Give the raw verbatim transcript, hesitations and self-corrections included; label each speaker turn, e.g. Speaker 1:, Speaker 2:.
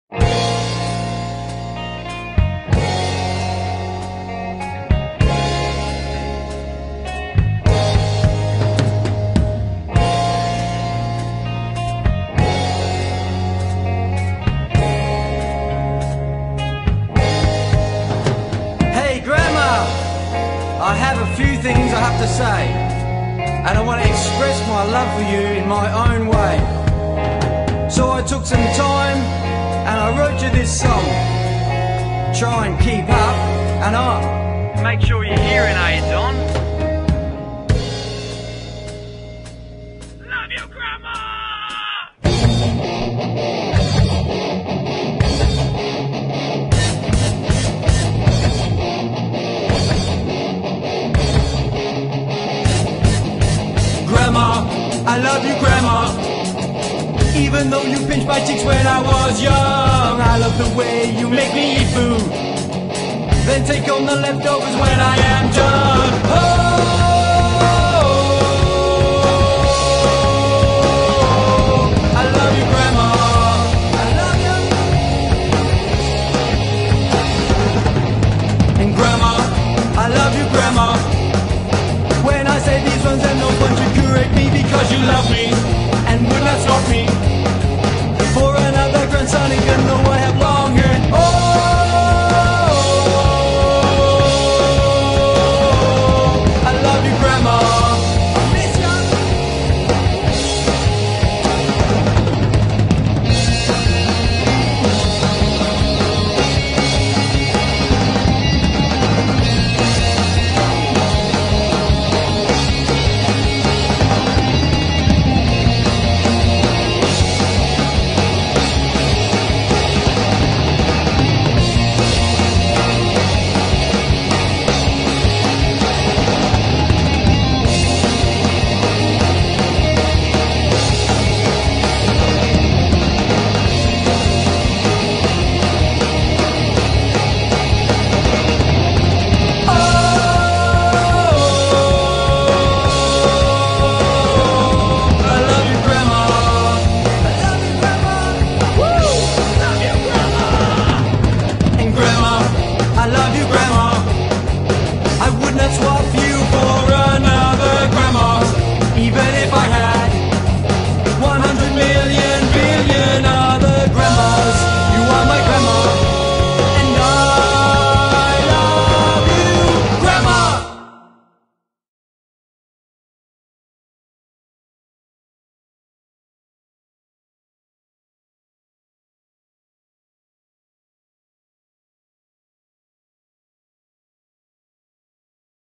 Speaker 1: I have a few things I have to say, and I want to express my love for you in my own way. So I took some time and I wrote you this song. Try and keep up and up.
Speaker 2: Make sure your hearing aids on. Love you, Grandma!
Speaker 1: I love you, Grandma. Even though you pinched my cheeks when I was young, I love the way you make me eat food, then take on the leftovers when I am done. Oh!